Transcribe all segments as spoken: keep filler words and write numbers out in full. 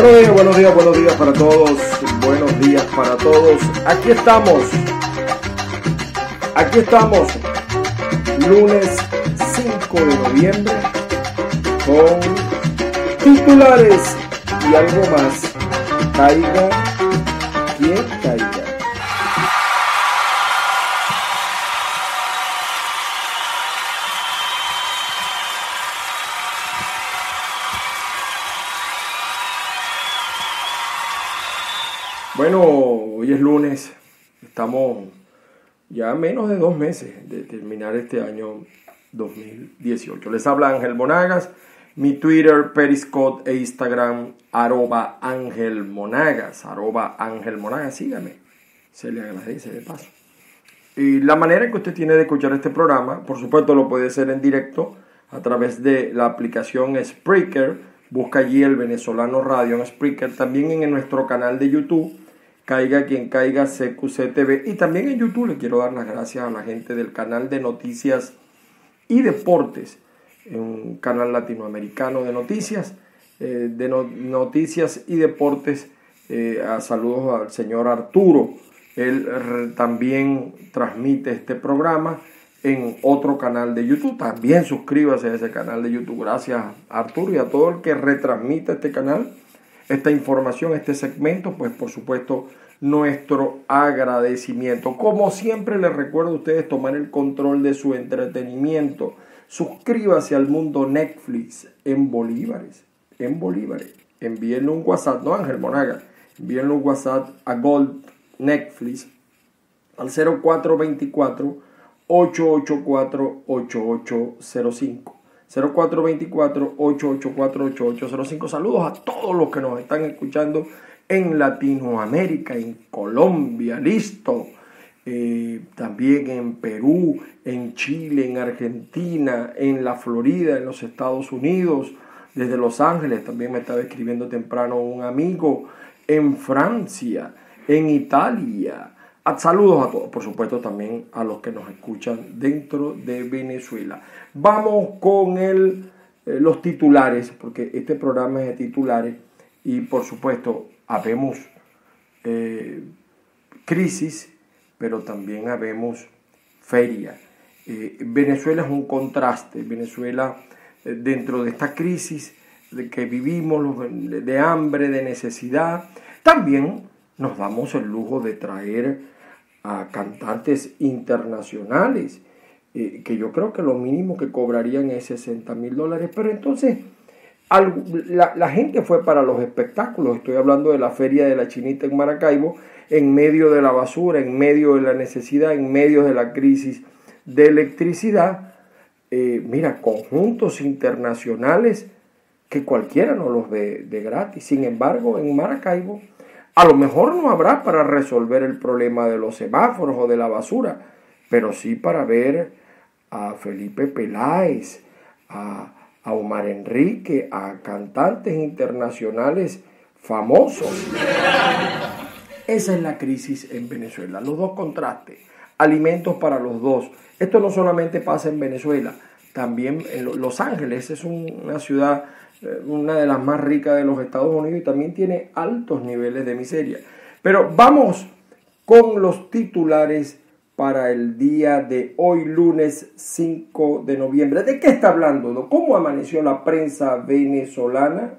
Buenos días, buenos días, buenos días para todos. Buenos días para todos. Aquí estamos. Aquí estamos. Lunes cinco de noviembre con titulares y algo más. Caiga quien caiga. Bueno, hoy es lunes, estamos ya a menos de dos meses de terminar este año dos mil dieciocho. Les habla Ángel Monagas, mi Twitter, Periscope e Instagram, arroba Ángel Monagas, arroba Ángel Monagas, sígame, se le agradece de paso. Y la manera en que usted tiene de escuchar este programa, por supuesto lo puede hacer en directo a través de la aplicación Spreaker, busca allí el Venezolano Radio en Spreaker, también en nuestro canal de YouTube, Caiga quien caiga C Q C T V, y también en YouTube. Le quiero dar las gracias a la gente del canal de noticias y deportes, un canal latinoamericano de noticias, eh, de no, noticias y deportes. Eh, a saludos al señor Arturo, él r- también transmite este programa en otro canal de YouTube. También suscríbase a ese canal de YouTube. Gracias a Arturo y a todo el que retransmite este canal, esta información, este segmento, pues por supuesto nuestro agradecimiento. Como siempre les recuerdo a ustedes tomar el control de su entretenimiento. Suscríbase al mundo Netflix en bolívares, en bolívares. Envíenle un WhatsApp, no Ángel Monaga, envíenle un WhatsApp a Gold Netflix al cero cuatro dos cuatro, ocho ocho cuatro, ocho ocho cero cinco. cero cuatro dos cuatro, ocho ocho cuatro, ocho ocho cero cinco. Saludos a todos los que nos están escuchando en Latinoamérica, en Colombia, listo. Eh, también en Perú, en Chile, en Argentina, en la Florida, en los Estados Unidos, desde Los Ángeles. También me estaba escribiendo temprano un amigo en Francia, en Italia. Saludos a todos, por supuesto también a los que nos escuchan dentro de Venezuela. Vamos con el, eh, los titulares, porque este programa es de titulares y por supuesto habemos eh, crisis, pero también habemos feria. Eh, Venezuela es un contraste. Venezuela, eh, dentro de esta crisis de que vivimos, de, de hambre, de necesidad, también nos damos el lujo de traer a cantantes internacionales, eh, que yo creo que lo mínimo que cobrarían es sesenta mil dólares, pero entonces al, la, la gente fue para los espectáculos. Estoy hablando de la Feria de la Chinita en Maracaibo, en medio de la basura, en medio de la necesidad, en medio de la crisis de electricidad. Eh, mira, conjuntos internacionales que cualquiera no los ve de gratis. Sin embargo, en Maracaibo a lo mejor no habrá para resolver el problema de los semáforos o de la basura, pero sí para ver a Felipe Peláez, a, a Omar Enrique, a cantantes internacionales famosos. Esa es la crisis en Venezuela, los dos contrastes, alimentos para los dos. Esto no solamente pasa en Venezuela, también en Los Ángeles es una ciudad, una de las más ricas de los Estados Unidos, y también tiene altos niveles de miseria. Pero vamos con los titulares para el día de hoy, lunes cinco de noviembre. ¿De qué está hablando? ¿Cómo amaneció la prensa venezolana?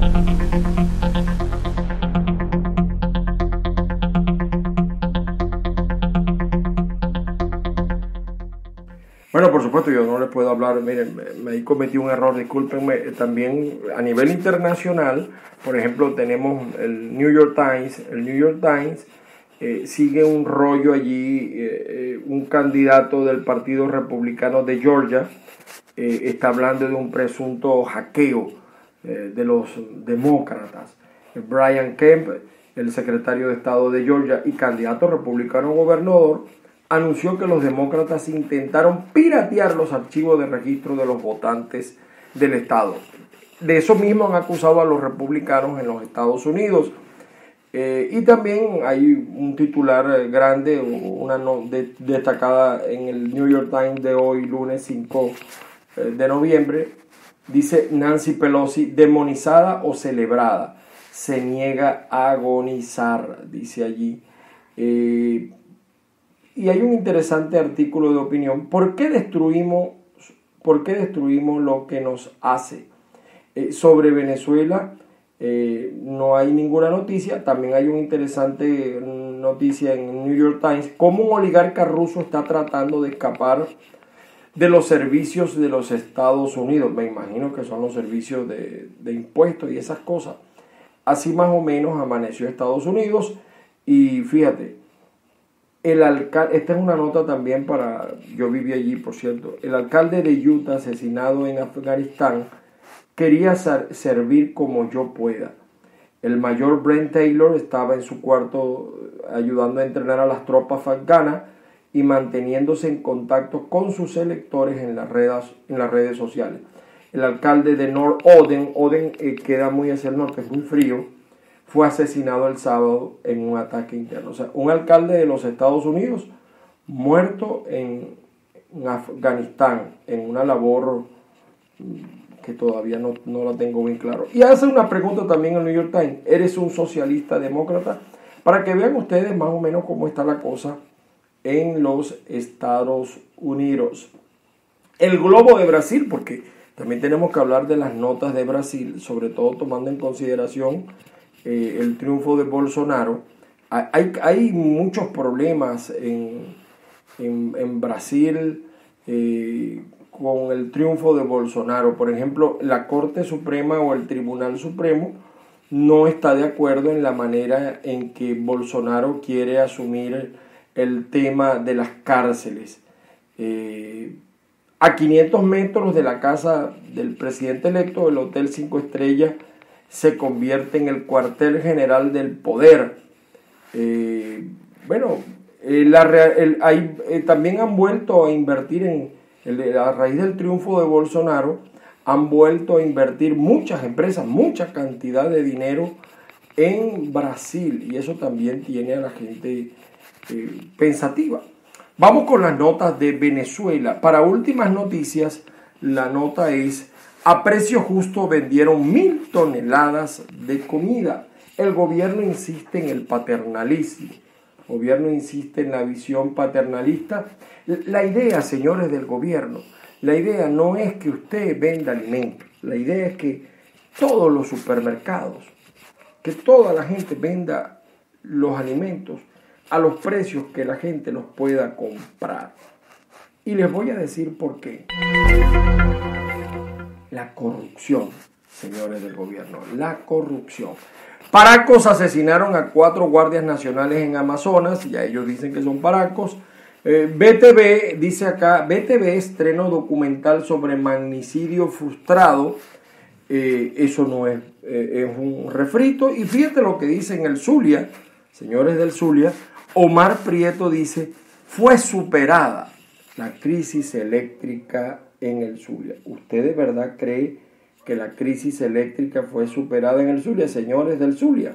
Bueno, por supuesto, yo no les puedo hablar, miren, me, me cometí un error, discúlpenme. También a nivel internacional, por ejemplo, tenemos el New York Times, el New York Times eh, sigue un rollo allí, eh, eh, un candidato del Partido Republicano de Georgia eh, está hablando de un presunto hackeo eh, de los demócratas. Brian Kemp, el secretario de Estado de Georgia y candidato republicano a gobernador, anunció que los demócratas intentaron piratear los archivos de registro de los votantes del estado. De eso mismo han acusado a los republicanos en los Estados Unidos. Eh, y también hay un titular grande, una no, de, destacada en el New York Times de hoy, lunes cinco de noviembre. Dice: Nancy Pelosi demonizada o celebrada. se niega a agonizar, dice allí. Eh, y hay un interesante artículo de opinión. ¿Por qué destruimos, por qué destruimos lo que nos hace? Eh, sobre Venezuela eh, no hay ninguna noticia. También hay una interesante noticia en New York Times, cómo un oligarca ruso está tratando de escapar de los servicios de los Estados Unidos. Me imagino que son los servicios de, de impuestos y esas cosas. Así más o menos amaneció Estados Unidos. Y fíjate, el alcalde, esta es una nota también para, yo viví allí por cierto, el alcalde de Utah asesinado en Afganistán quería ser, servir como yo pueda. El mayor Brent Taylor estaba en su cuarto ayudando a entrenar a las tropas afganas y manteniéndose en contacto con sus electores en las redes, en las redes sociales. El alcalde de North Odin, Odin eh, queda muy hacia el norte, es muy frío, fue asesinado el sábado en un ataque interno. O sea, un alcalde de los Estados Unidos muerto en, en Afganistán, en una labor que todavía no, no la tengo bien claro. Y hace una pregunta también en el New York Times: ¿eres un socialista demócrata? Para que vean ustedes más o menos cómo está la cosa en los Estados Unidos. El globo de Brasil, porque también tenemos que hablar de las notas de Brasil, sobre todo tomando en consideración eh, el triunfo de Bolsonaro. Hay, hay muchos problemas en, en, en Brasil eh, con el triunfo de Bolsonaro. Por ejemplo, la Corte Suprema o el Tribunal Supremo no está de acuerdo en la manera en que Bolsonaro quiere asumir el tema de las cárceles. Eh, a quinientos metros de la casa del presidente electo, el Hotel Cinco Estrellas se convierte en el cuartel general del poder. Eh, bueno, eh, la, el, hay, eh, también han vuelto a invertir en, el, a raíz del triunfo de Bolsonaro, han vuelto a invertir muchas empresas, mucha cantidad de dinero en Brasil, y eso también tiene a la gente eh, pensativa. Vamos con las notas de Venezuela. Para últimas noticias, la nota es: a precio justo vendieron mil toneladas de comida. El gobierno insiste en el paternalismo. El gobierno insiste en la visión paternalista. La idea, señores del gobierno, la idea no es que usted venda alimentos. La idea es que todos los supermercados, que toda la gente venda los alimentos a los precios que la gente los pueda comprar. Y les voy a decir por qué. La corrupción, señores del gobierno, la corrupción. Paracos asesinaron a cuatro guardias nacionales en Amazonas, ya ellos dicen que son paracos. Eh, B T V, dice acá, B T V estreno documental sobre magnicidio frustrado. Eh, eso no es, eh, es un refrito. Y fíjate lo que dice en el Zulia, señores del Zulia. Omar Prieto dice: fue superada la crisis eléctrica en el Zulia. ¿Usted de verdad cree que la crisis eléctrica fue superada en el Zulia, señores del Zulia?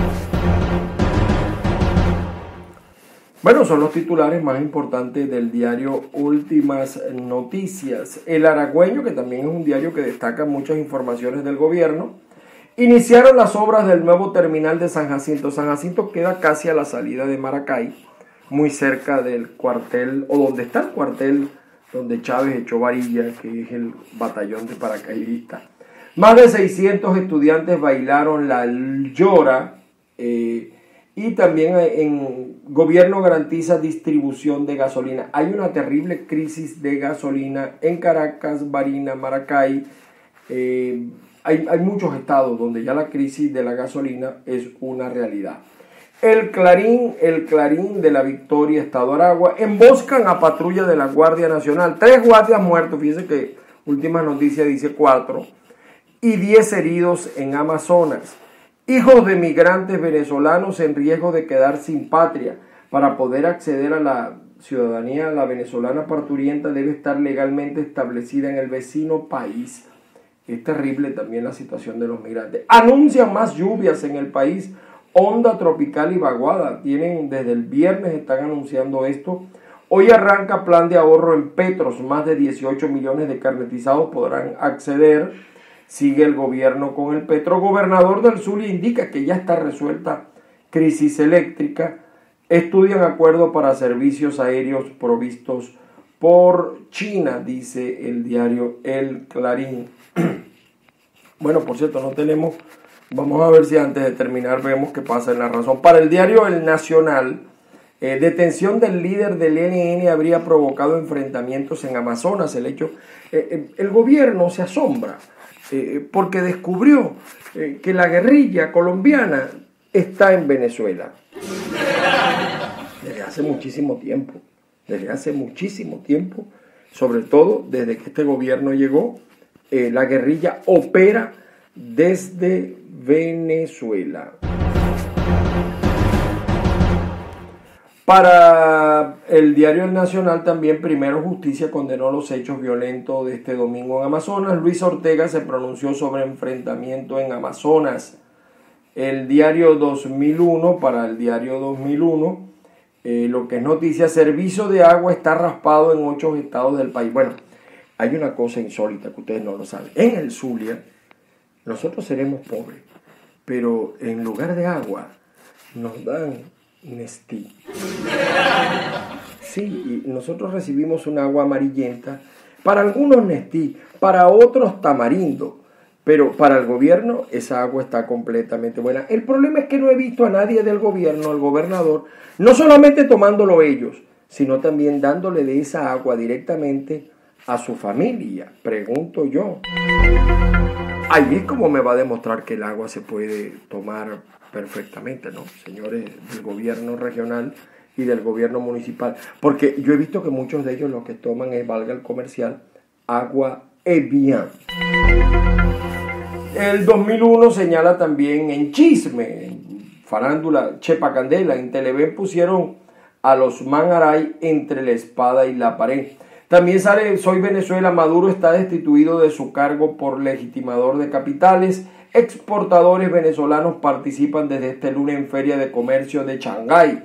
Bueno, son los titulares más importantes del diario Últimas Noticias. El Aragüeño, que también es un diario que destaca muchas informaciones del gobierno. Iniciaron las obras del nuevo terminal de San Jacinto. San Jacinto queda casi a la salida de Maracay, muy cerca del cuartel, o donde está el cuartel donde Chávez echó varilla, que es el batallón de paracaidistas. Más de seiscientos estudiantes bailaron la llora, eh, y también en gobierno garantiza distribución de gasolina. Hay una terrible crisis de gasolina en Caracas, Barinas, Maracay. Eh, hay, hay muchos estados donde ya la crisis de la gasolina es una realidad. El Clarín, el Clarín de la Victoria, Estado Aragua, emboscan a patrulla de la Guardia Nacional. Tres guardias muertos, fíjense que última noticia dice cuatro, y diez heridos en Amazonas. Hijos de migrantes venezolanos en riesgo de quedar sin patria. Para poder acceder a la ciudadanía, la venezolana parturienta debe estar legalmente establecida en el vecino país. Es terrible también la situación de los migrantes. Anuncian más lluvias en el país. Onda tropical y vaguada. Tienen desde el viernes, están anunciando esto. Hoy arranca plan de ahorro en Petros. Más de dieciocho millones de carnetizados podrán acceder. sigue el gobierno con el petro. Gobernador del Zulia indica que ya está resuelta crisis eléctrica. Estudian acuerdo para servicios aéreos provistos por China, dice el diario El Clarín. Bueno, por cierto, no tenemos, vamos a ver si antes de terminar vemos qué pasa en La Razón. Para el diario El Nacional, eh, detención del líder del E L N habría provocado enfrentamientos en Amazonas. El hecho, eh, el gobierno se asombra eh, porque descubrió eh, que la guerrilla colombiana está en Venezuela. Desde hace muchísimo tiempo, desde hace muchísimo tiempo, sobre todo desde que este gobierno llegó, eh, la guerrilla opera desde Venezuela. Para el diario El Nacional también, Primero Justicia condenó los hechos violentos de este domingo en Amazonas. Luis Ortega se pronunció sobre enfrentamiento en Amazonas. El diario dos mil uno, para el diario dos mil uno, eh, lo que es noticia, servicio de agua está raspado en ocho estados del país. Bueno, hay una cosa insólita que ustedes no lo saben. En el Zulia, nosotros seremos pobres, pero en lugar de agua, nos dan Nestí. Sí, y nosotros recibimos un agua amarillenta, para algunos Nestí, para otros tamarindo, pero para el gobierno esa agua está completamente buena. El problema es que no he visto a nadie del gobierno, al gobernador, no solamente tomándolo ellos, sino también dándole de esa agua directamente a su familia, pregunto yo. Ahí es como me va a demostrar que el agua se puede tomar perfectamente, ¿no? Señores del gobierno regional y del gobierno municipal. Porque yo he visto que muchos de ellos lo que toman es, valga el comercial, agua Evian. El dos mil uno señala también en chisme, en farándula, Chepa Candela, en Televen pusieron a los Manaray entre la espada y la pared. También sale Soy Venezuela, Maduro está destituido de su cargo por legitimador de capitales. Exportadores venezolanos participan desde este lunes en Feria de Comercio de Shanghái.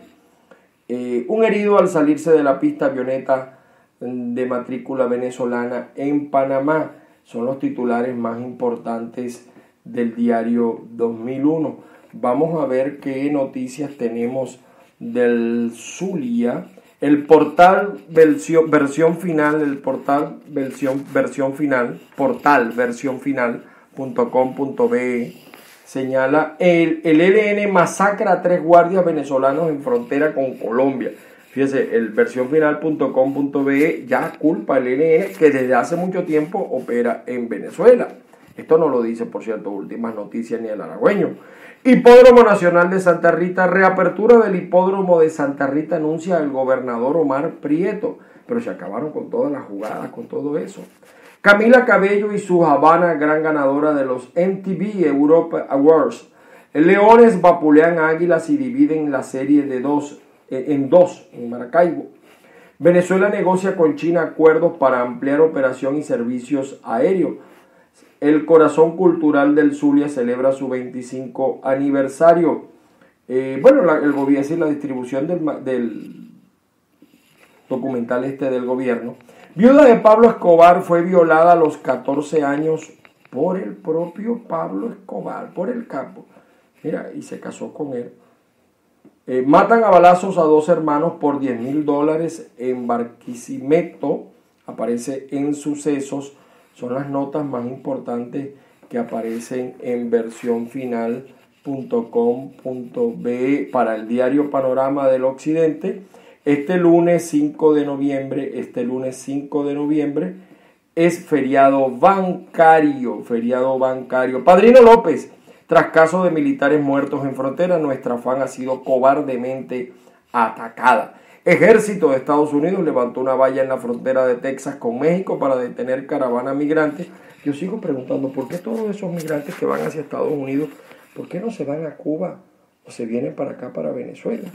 Eh, un herido al salirse de la pista avioneta de matrícula venezolana en Panamá. Son los titulares más importantes del diario dos mil uno. Vamos a ver qué noticias tenemos del Zulia. El portal versión, versión final, el portal versión, versión final, portal versión final punto com punto be señala el, el E L N masacra a tres guardias venezolanos en frontera con Colombia. Fíjese, el versión final punto com punto be ya culpa al E L N que desde hace mucho tiempo opera en Venezuela. Esto no lo dice, por cierto, Últimas Noticias ni el Aragüeño. Hipódromo Nacional de Santa Rita, reapertura del hipódromo de Santa Rita anuncia el gobernador Omar Prieto, pero se acabaron con todas las jugadas, con todo eso. Camila Cabello y su Habana, gran ganadora de los M T V Europe Awards. Leones vapulean águilas y dividen la serie de dos, en dos en Maracaibo. Venezuela negocia con China acuerdos para ampliar operación y servicios aéreos. El Corazón Cultural del Zulia celebra su veinticinco aniversario. Eh, bueno, la, el gobierno y la distribución del, del documental este del gobierno. Viuda de Pablo Escobar fue violada a los catorce años por el propio Pablo Escobar, por el capo. Mira, y se casó con él. Eh, matan a balazos a dos hermanos por diez mil dólares en Barquisimeto. Aparece en Sucesos. Son las notas más importantes que aparecen en versión final punto com punto be para el diario Panorama del Occidente. Este lunes cinco de noviembre, este lunes cinco de noviembre es feriado bancario, feriado bancario. Padrino López, tras caso de militares muertos en frontera, nuestra F A N ha sido cobardemente atacada. Ejército de Estados Unidos levantó una valla en la frontera de Texas con México para detener caravanas migrantes. Yo sigo preguntando, ¿por qué todos esos migrantes que van hacia Estados Unidos, por qué no se van a Cuba o se vienen para acá, para Venezuela?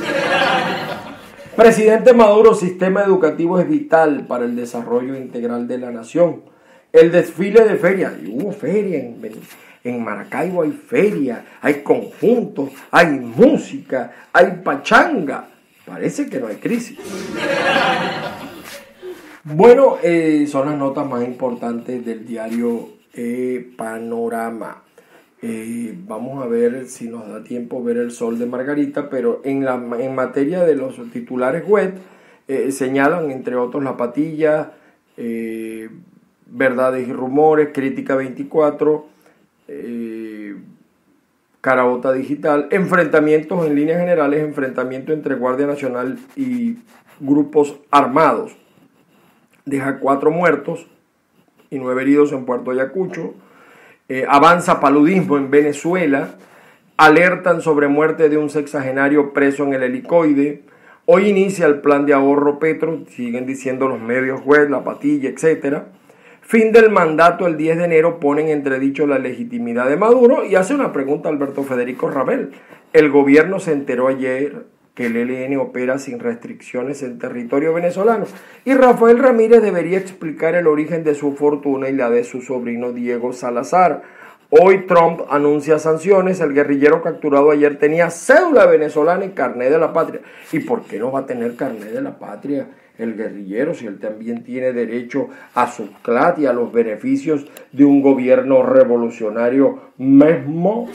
Presidente Maduro, sistema educativo es vital para el desarrollo integral de la nación. El desfile de feria, y hubo feria en, en Maracaibo, hay feria, hay conjuntos, hay música, hay pachanga. Parece que no hay crisis. Bueno, eh, son las notas más importantes del diario eh, panorama. Eh, vamos a ver si nos da tiempo ver el sol de Margarita, pero en, la, en materia de los titulares web, eh, señalan entre otros La Patilla, eh, Verdades y Rumores, Crítica veinticuatro, eh, Carabota Digital, enfrentamientos en líneas generales, enfrentamiento entre Guardia Nacional y grupos armados. Deja cuatro muertos y nueve heridos en Puerto Ayacucho. Eh, avanza paludismo en Venezuela. Alertan sobre muerte de un sexagenario preso en el helicoide. Hoy inicia el plan de ahorro Petro, siguen diciendo los medios web, La Patilla, etcétera. Fin del mandato el diez de enero, ponen en entredicho la legitimidad de Maduro y hace una pregunta a Alberto Federico Ramel. El gobierno se enteró ayer que el E L N opera sin restricciones en territorio venezolano y Rafael Ramírez debería explicar el origen de su fortuna y la de su sobrino Diego Salazar. Hoy Trump anuncia sanciones, el guerrillero capturado ayer tenía cédula venezolana y carnet de la patria. ¿Y por qué no va a tener carnet de la patria el guerrillero si él también tiene derecho a su C L A T y a los beneficios de un gobierno revolucionario mismo?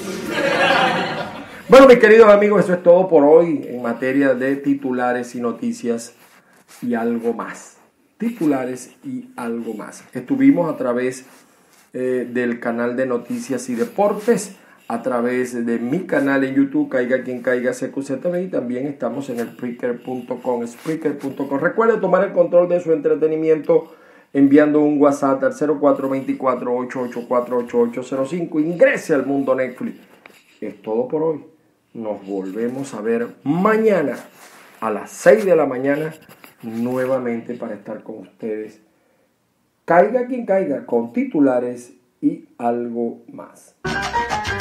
Bueno, mis queridos amigos, eso es todo por hoy en materia de titulares y noticias y algo más. Titulares y algo más. Estuvimos a través eh, del canal de Noticias y Deportes, a través de mi canal en YouTube, Caiga Quien Caiga C Q Z T V, y también estamos en el Spreaker punto com, Spreaker punto com. Recuerde tomar el control de su entretenimiento enviando un WhatsApp al cero cuatro dos cuatro, ocho ocho cuatro, ocho ocho cero cinco. Ingrese al mundo Netflix. Es todo por hoy. Nos volvemos a ver mañana a las seis de la mañana nuevamente para estar con ustedes. Caiga quien caiga, con titulares y algo más.